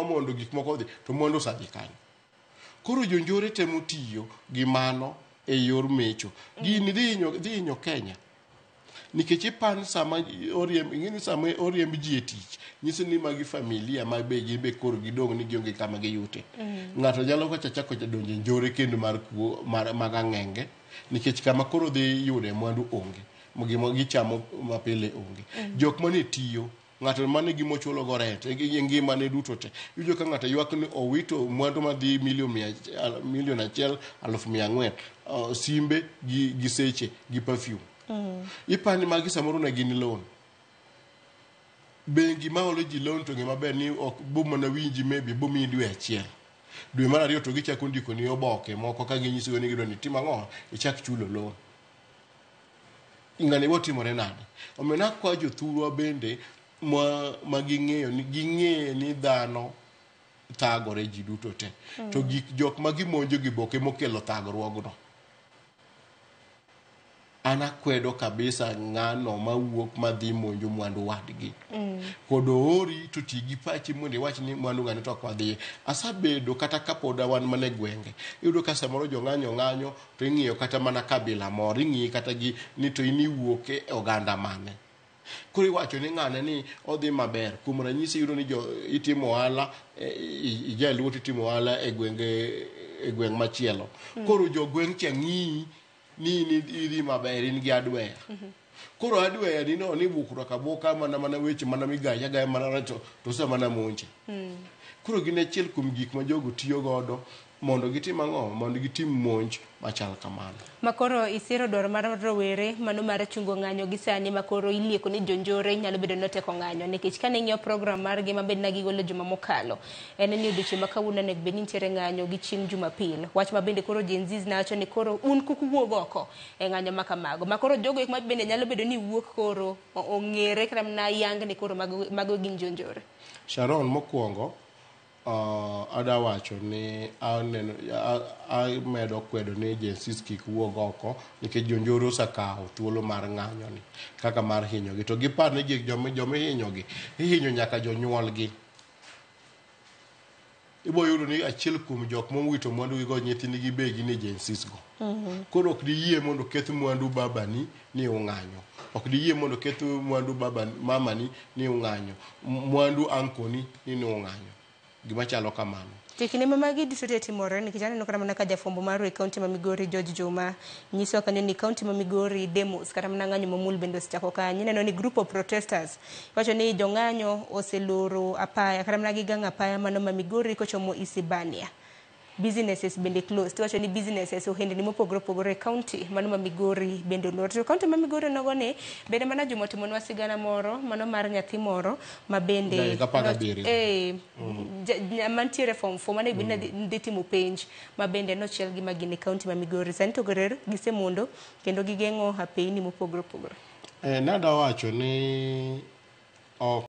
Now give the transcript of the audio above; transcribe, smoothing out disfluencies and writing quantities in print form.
mondo gik moko dhi to mwandu osadhi kanyo. Koro jonjore temo tiyo gi mano e yor mecho. Gini dhi hinyo Kenya. Nikech ipan sama oriemb ji e tich, nyiso ni magi familia ma be koro gidong' ni gionge kama giyute. Ng'ato nyalo chako donjo njore kendo mar kuo mag ang'enge, nikech kama koro dhi yude mwandu onge, gima gichamo mapile onge. Jok mane tiyo, ng'ato mane gimochulo go rent, ngimane duto te. Iyudo ka ng'ato ywak ni owito mwandu madhi milion 1,400,000, simbe gi seche gi perfume. Ipani magi samoro na gin loan. Bengi ma olo ji loan to ngima ber ni ok bomo na winji maybe bomi dwe achiel. Dwe mar ariyo to gichako ndiko ni oboke moko ka ginyiso ni gidwa ni tim ang'o ichak chulo loan. Ing'ane wotimore nade. Omena kwa jothurwa bende ma ging'eyo ni dhano thagore ji duto te. To jok ma gimonjo gi boke mokelo thagruogno. Ana kwedo kabisa ng'ano mawuok madhi monjo mwandu wadgi. Kodo ori to ti gi pachi mondo iwach ni mwandu ng'ani to ok wadhi. Asabedo kata kapoda wan mane gwenge. Iyudo ka samoro jo ng'anyo to ing'iyo kata mana kabila moro, ing'iyi kata gi ni to ini wuok e oganda mane. Koro iwacho ni ng'ane ni odhi maber. Kuom ranyisi iyudo ni itimo ohala, ijaluo titimo ohala e gweng' machielo. Koro jo gweng' cha ng'iyi ni idhi maber in gi adwea. Koro adwea ni no ni bukruok aboka mana weche mana migaya mana to sa mana monje. Koro gin achiel kuom gik ma jogo tiyo godo mondo gitim ang'o, mondo gitim monj machal kamano. Makoro isiro dwaro mar rowere mano mar chungo ng'anyo gi sani makoro ilieko ni jonjore nyalo bedo noteko ng'anyo nikech kane ng'iyo program margi mabed na gigolo juma mokalo en ni odiochieng' ma kawuono nek bed ni nitiere ng'anyo gi chieng' Jumapil. Wach ma bende koro Gen Z nawacho ni koro un kukuwuog oko e ng'anyo ma kamago. Makoro jogo ma bende nyalo bedo ni wuok koro ong'ere kata na yang ni koro mago gin jonjore. Sharon mokwongo adawacho ni amedo kwedo ni Gen Z kik wuog oko nikech jonjoro osakawo thuolo mar ng'anyo ni kaka mar hinyogi to gipar ni joma hinyogi ihinyo nyaka jonyuolgi. Ibo yudo ni achiel kuom jok mowito mwandu gi go nyithindgi be gin ni Gen Z go. Koro ok diyie mondo keth mwandu babani ni ung'anyo. Ok diyie mondo keth mwandu mamani ni ung'anyo. Mwandu ankoni ni ung'anyo. Gima chalo kamano. Tikini mamagi duto timore nikech aneno kata mana ka jafombo mar kaunti ma Migori George Juma nyiso kanyo ni kaunti ma Migori demos kata mana ng'anyo mamul bende osechako kanyo. Neno ni group of protesters wacho ni jong'anyo oseloro apaya kata mana gigang' apaya mano ma Migori kochomo Isibania. Businesses bende closed. Wacho ni businesses ohendni mopogore opogore kaunti mano ma Migori bende olor. To kaunti ma Migori nogo ni bende mana jomotimonwa sigana moro mano mar nyathi moro ma bende mantiere form 4 mane bende dhi timo penj ma bende nochiel gi magini kaunti ma Migori. Sani to gorer gisemondo kendo gigeng'o apeyni mopogore opogore. Nada wacho ni